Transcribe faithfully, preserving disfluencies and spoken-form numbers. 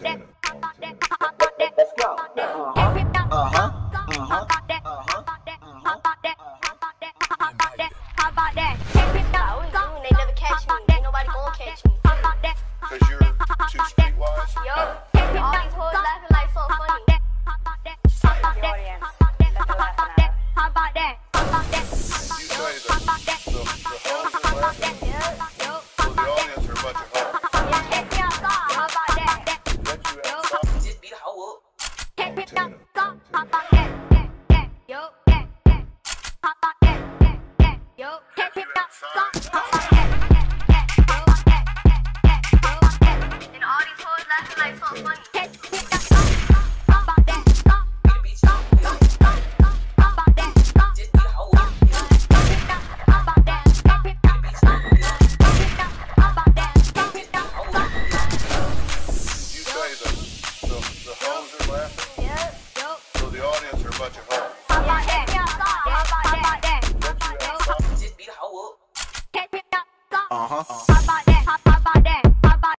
channel. Let's go. Uh-huh. Uh-huh. Uh-huh. Uh-huh. How about that? I was doing, they never catch me. Ain't nobody gonna catch me. Because you're too streetwise? Yo, all these hoes laughing like so funny. The audience, let the laughing out. You say the, the, the hoes are laughing? So the audience are a bunch of hoes. Yeah, catch me outside. How about that? Let you outside. Just beat the hoe up. And all these hoes laughing like so funny. You say the, the, the hoes are laughing? So the audience are a bunch of hoes. Let you outside. Just beat the hoe up. Uh-huh. How about that? How about that?